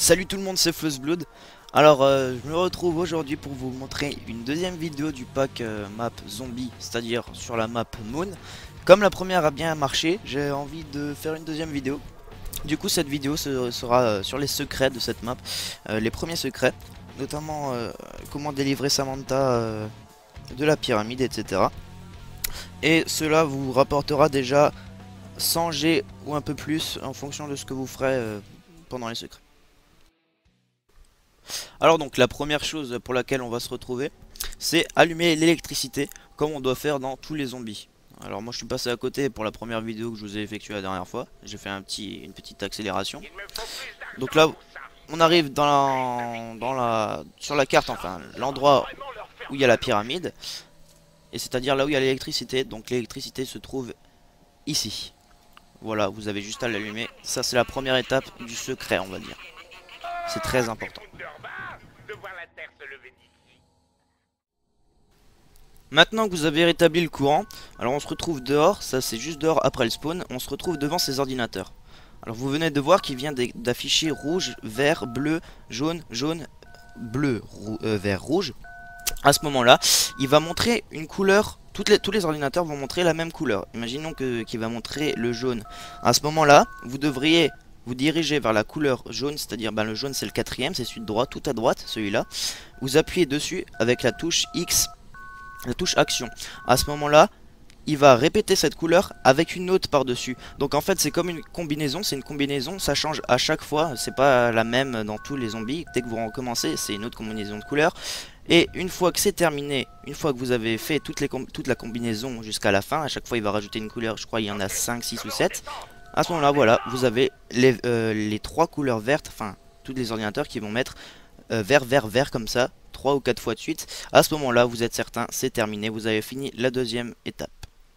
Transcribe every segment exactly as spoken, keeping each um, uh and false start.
Salut tout le monde, c'est Fuzzblood. Alors euh, je me retrouve aujourd'hui pour vous montrer une deuxième vidéo du pack euh, map zombie, c'est-à-dire sur la map Moon. Comme la première a bien marché, j'ai envie de faire une deuxième vidéo. Du coup cette vidéo se, sera euh, sur les secrets de cette map, euh, les premiers secrets, notamment euh, comment délivrer Samantha euh, de la pyramide, et cetera. Et cela vous rapportera déjà cent G ou un peu plus en fonction de ce que vous ferez euh, pendant les secrets. Alors donc la première chose pour laquelle on va se retrouver, c'est allumer l'électricité comme on doit faire dans tous les zombies. Alors moi je suis passé à côté pour la première vidéo que je vous ai effectuée la dernière fois. J'ai fait un petit, une petite accélération. Donc là on arrive dans la, dans la, sur la carte, enfin l'endroit où il y a la pyramide. Et c'est à dire là où il y a l'électricité. Donc l'électricité se trouve ici. Voilà, vous avez juste à l'allumer. Ça c'est la première étape du secret, on va dire. C'est très important. Maintenant que vous avez rétabli le courant, alors on se retrouve dehors, ça c'est juste dehors après le spawn, on se retrouve devant ces ordinateurs. Alors vous venez de voir qu'il vient d'afficher rouge, vert, bleu, jaune, jaune, bleu, rou euh, vert, rouge. À ce moment-là, il va montrer une couleur, toutes les, tous les ordinateurs vont montrer la même couleur. Imaginons que qu'il va montrer le jaune. À ce moment-là, vous devriez vous diriger vers la couleur jaune, c'est-à-dire ben, le jaune c'est le quatrième, c'est celui de droite, tout à droite, celui-là. Vous appuyez dessus avec la touche X, la touche action. À ce moment là il va répéter cette couleur avec une autre par dessus. Donc en fait c'est comme une combinaison, c'est une combinaison, ça change à chaque fois, c'est pas la même dans tous les zombies. Dès que vous recommencez c'est une autre combinaison de couleurs. Et une fois que c'est terminé, une fois que vous avez fait toutes les toute la combinaison jusqu'à la fin, à chaque fois il va rajouter une couleur, je crois il y en a cinq, six ou sept. À ce moment là voilà, vous avez les, euh, les trois couleurs vertes, enfin tous les ordinateurs qui vont mettre euh, vert, vert, vert comme ça trois ou quatre fois de suite. À ce moment là vous êtes certain, c'est terminé, vous avez fini la deuxième étape.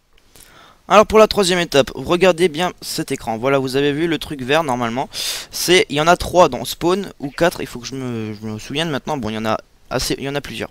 Alors pour la troisième étape, regardez bien cet écran. Voilà, vous avez vu le truc vert normalement. C'est, il y en a trois dans spawn ou quatre. Il faut que je me, je me souvienne maintenant. Bon, il y en a assez, il y en a plusieurs.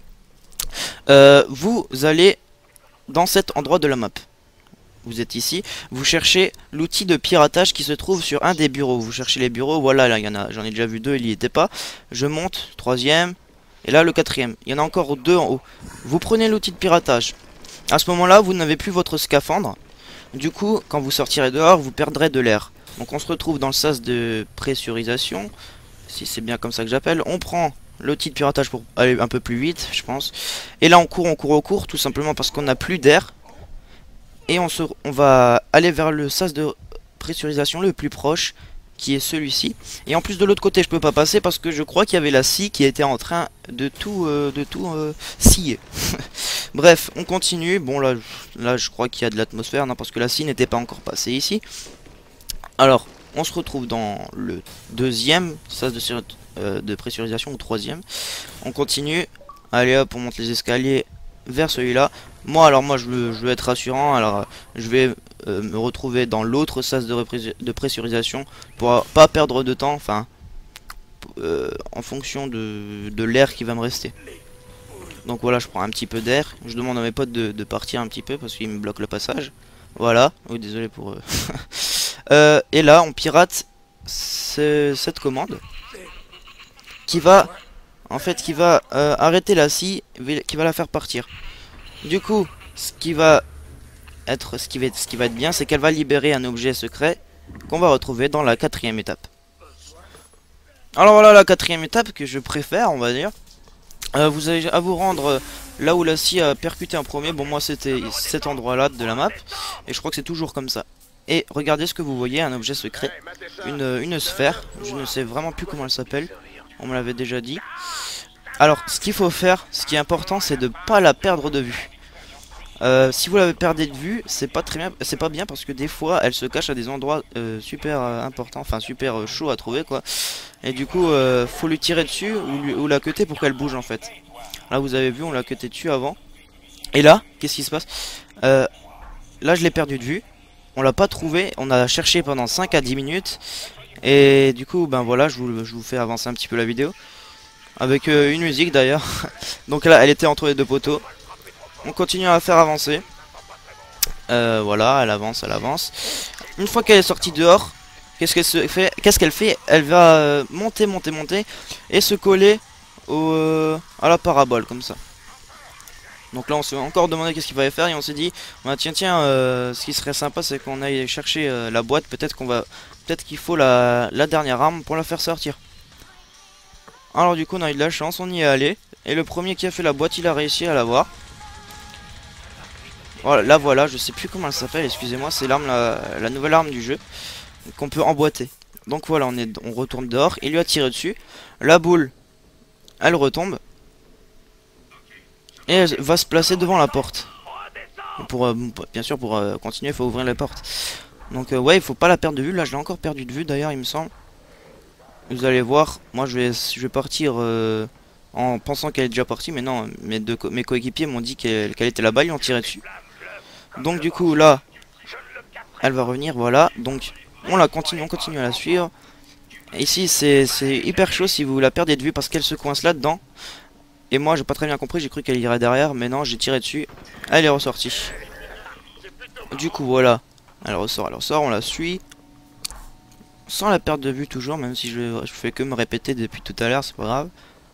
Euh, vous allez dans cet endroit de la map. Vous êtes ici. Vous cherchez l'outil de piratage qui se trouve sur un des bureaux. Vous cherchez les bureaux. Voilà, là il y en a. J'en ai déjà vu deux. Il n'y était pas. Je monte. Troisième. Et là le quatrième. Il y en a encore deux en haut. Vous prenez l'outil de piratage. À ce moment-là, vous n'avez plus votre scaphandre. Du coup, quand vous sortirez dehors, vous perdrez de l'air. Donc on se retrouve dans le sas de pressurisation, si c'est bien comme ça que j'appelle. On prend l'outil de piratage pour aller un peu plus vite, je pense. Et là on court, on court, on court, tout simplement parce qu'on n'a plus d'air. Et on, se, on va aller vers le sas de pressurisation le plus proche, qui est celui-ci. Et en plus de l'autre côté, je peux pas passer parce que je crois qu'il y avait la scie qui était en train de tout, euh, de tout euh, scier. Bref, on continue. Bon là, là je crois qu'il y a de l'atmosphère, non, parce que la scie n'était pas encore passée ici. Alors, on se retrouve dans le deuxième sas de, euh, de pressurisation, ou troisième. On continue. Allez hop, on monte les escaliers vers celui-là. Moi, alors moi, je veux, je veux être rassurant. Alors, je vais euh, me retrouver dans l'autre sas de, de pressurisation pour pas perdre de temps. Enfin, euh, en fonction de, de l'air qui va me rester. Donc voilà, je prends un petit peu d'air. Je demande à mes potes de, de partir un petit peu parce qu'ils me bloquent le passage. Voilà. Oui, désolé pour eux. euh, et là, on pirate ce, cette commande qui va, en fait, qui va euh, arrêter la scie, qui va la faire partir. Du coup, ce qui va être, ce qui va être, ce qui va être bien, c'est qu'elle va libérer un objet secret qu'on va retrouver dans la quatrième étape. Alors voilà la quatrième étape que je préfère, on va dire. Euh, vous avez à vous rendre euh, là où la scie a percuté en premier. Bon, moi c'était cet endroit là de la map. Et je crois que c'est toujours comme ça. Et regardez ce que vous voyez, un objet secret. Une, une sphère. Je ne sais vraiment plus comment elle s'appelle. On me l'avait déjà dit. Alors, ce qu'il faut faire, ce qui est important, c'est de ne pas la perdre de vue. Euh, si vous l'avez perdue de vue, c'est pas très bien, c'est pas bien parce que des fois elle se cache à des endroits euh, super euh, importants, enfin super euh, chauds à trouver quoi. Et du coup, euh, faut lui tirer dessus ou, lui, ou la cutter pour qu'elle bouge en fait. Là vous avez vu, on l'a cuté dessus avant. Et là, qu'est-ce qui se passe? euh, Là je l'ai perdu de vue. On l'a pas trouvé, on a cherché pendant cinq à dix minutes. Et du coup, ben voilà, je vous, je vous fais avancer un petit peu la vidéo. Avec euh, une musique d'ailleurs. Donc là, elle était entre les deux poteaux. On continue à la faire avancer. Euh, voilà, elle avance, elle avance. Une fois qu'elle est sortie dehors, qu'est-ce qu'elle se fait? Qu'est-ce qu'elle fait? Elle va euh, monter, monter, monter et se coller au, euh, à la parabole comme ça. Donc là on s'est encore demandé qu'est-ce qu'il fallait faire et on s'est dit bah, tiens tiens euh, ce qui serait sympa c'est qu'on aille chercher euh, la boîte. Peut-être qu'on va peut-être qu'il faut la, la dernière arme pour la faire sortir. Alors du coup on a eu de la chance, on y est allé. Et le premier qui a fait la boîte il a réussi à l'avoir. Voilà, là voilà, je sais plus comment elle s'appelle, excusez-moi, c'est l'arme la, la nouvelle arme du jeu qu'on peut emboîter. Donc voilà, on, est, on retourne dehors, il lui a tiré dessus. La boule, elle retombe. Et elle va se placer devant la porte. Pour, euh, bien sûr, pour euh, continuer, il faut ouvrir la porte. Donc euh, ouais, il faut pas la perdre de vue. Là, je l'ai encore perdu de vue d'ailleurs, il me semble. Vous allez voir, moi je vais, je vais partir euh, en pensant qu'elle est déjà partie. Mais non, mes, deux co mes coéquipiers m'ont dit qu'elle qu'elle était là-bas, ils ont tiré dessus. Donc du coup, là, elle va revenir, voilà. Donc on la continue, on continue à la suivre. Et ici, c'est hyper chaud si vous la perdez de vue parce qu'elle se coince là-dedans. Et moi j'ai pas très bien compris, j'ai cru qu'elle irait derrière, mais non, j'ai tiré dessus, elle est ressortie. Du coup voilà, elle ressort, elle ressort, on la suit. Sans la perte de vue toujours, même si je, je fais que me répéter depuis tout à l'heure, c'est pas grave.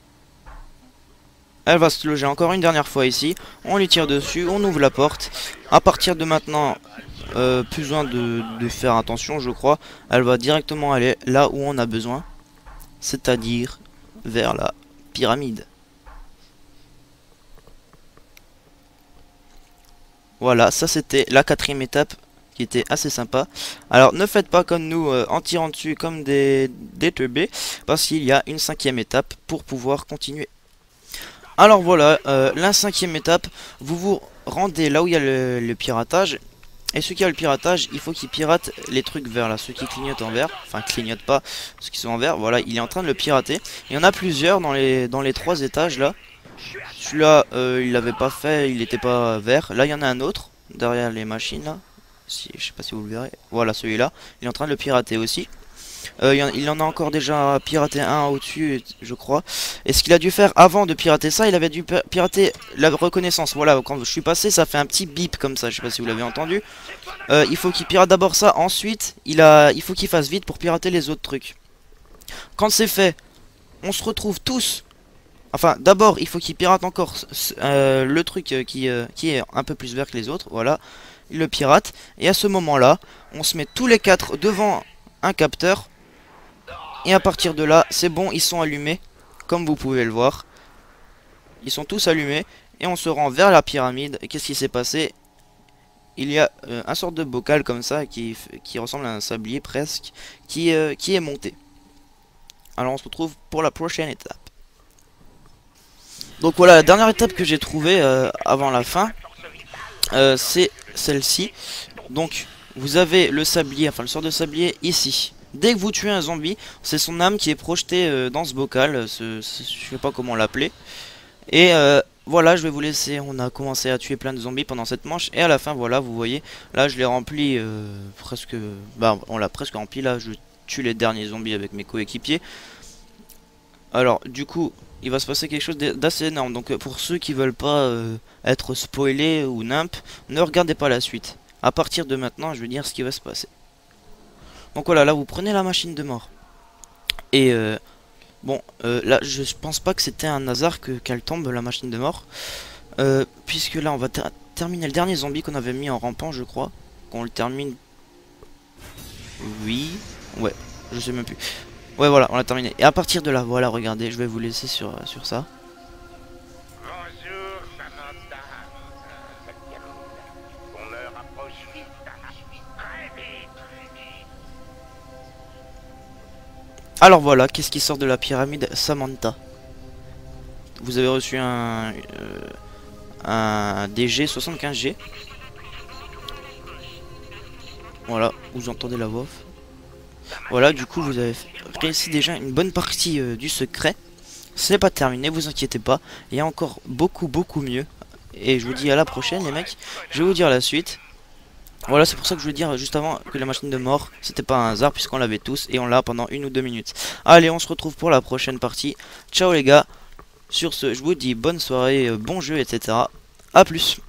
Elle va se loger encore une dernière fois ici, on lui tire dessus, on ouvre la porte. À partir de maintenant, euh, plus besoin de, de faire attention je crois. Elle va directement aller là où on a besoin, c'est-à-dire vers la pyramide. Voilà, ça c'était la quatrième étape qui était assez sympa. Alors ne faites pas comme nous euh, en tirant dessus comme des, des teubés, parce qu'il y a une cinquième étape pour pouvoir continuer. Alors voilà, euh, la cinquième étape, vous vous rendez là où il y a le, le piratage. Et ceux qui a le piratage, il faut qu'ils piratent les trucs verts là, ceux qui clignotent en vert, enfin clignotent pas, ceux qui sont en vert, voilà, il est en train de le pirater. Il y en a plusieurs dans les, dans les trois étages là. Celui-là, euh, il l'avait pas fait, il n'était pas vert. Là, il y en a un autre, derrière les machines, là. Si, je sais pas si vous le verrez. Voilà, celui-là. Il est en train de le pirater aussi. Euh, il, y en, il en a encore déjà piraté un au-dessus, je crois. Et ce qu'il a dû faire avant de pirater ça, il avait dû pirater la reconnaissance. Voilà, quand je suis passé, ça fait un petit bip comme ça. Je sais pas si vous l'avez entendu. Euh, il faut qu'il pirate d'abord ça. Ensuite, il, a, il faut qu'il fasse vite pour pirater les autres trucs. Quand c'est fait, on se retrouve tous... Enfin, d'abord, il faut qu'il pirate encore euh, le truc euh, qui, euh, qui est un peu plus vert que les autres. Voilà, il le pirate. Et à ce moment-là, on se met tous les quatre devant un capteur. Et à partir de là, c'est bon, ils sont allumés. Comme vous pouvez le voir. Ils sont tous allumés. Et on se rend vers la pyramide. Et qu'est-ce qui s'est passé? Il y a euh, un sorte de bocal comme ça qui, qui ressemble à un sablier presque. Qui, euh, qui est monté. Alors on se retrouve pour la prochaine étape. Donc voilà, la dernière étape que j'ai trouvée euh, avant la fin, euh, c'est celle-ci. Donc vous avez le sablier, enfin le sort de sablier ici. Dès que vous tuez un zombie, c'est son âme qui est projetée euh, dans ce bocal, ce, ce, je sais pas comment l'appeler. Et euh, voilà, je vais vous laisser, on a commencé à tuer plein de zombies pendant cette manche. Et à la fin, voilà, vous voyez, là je l'ai rempli euh, presque, bah on l'a presque rempli, là je tue les derniers zombies avec mes coéquipiers. Alors du coup... il va se passer quelque chose d'assez énorme. Donc pour ceux qui veulent pas euh, être spoilés ou nimp, ne regardez pas la suite. À partir de maintenant, je vais dire ce qui va se passer. Donc voilà, là vous prenez la machine de mort. Et euh, bon, euh, là je pense pas que c'était un hasard que qu'elle tombe la machine de mort. Euh, puisque là on va ter terminer le dernier zombie qu'on avait mis en rampant, je crois. Qu'on le termine. Oui. Ouais, je sais même plus. Ouais voilà, on l'a terminé. Et à partir de là, voilà, regardez, je vais vous laisser sur, euh, sur ça. Bonjour, Samantha. Ton heure approche vite. Très vite. Alors voilà, qu'est-ce qui sort de la pyramide? Samantha. Vous avez reçu un, euh, un D G soixante-quinze G. Voilà, vous entendez la voix off. Voilà, du coup vous avez réussi déjà une bonne partie euh, du secret. Ce n'est pas terminé, vous inquiétez pas. Il y a encore beaucoup beaucoup mieux. Et je vous dis à la prochaine les mecs. Je vais vous dire la suite. Voilà, c'est pour ça que je voulais dire juste avant que la machine de mort, c'était pas un hasard puisqu'on l'avait tous et on l'a pendant une ou deux minutes. Allez, on se retrouve pour la prochaine partie. Ciao les gars. Sur ce, je vous dis bonne soirée, euh, bon jeu, et cetera. A plus.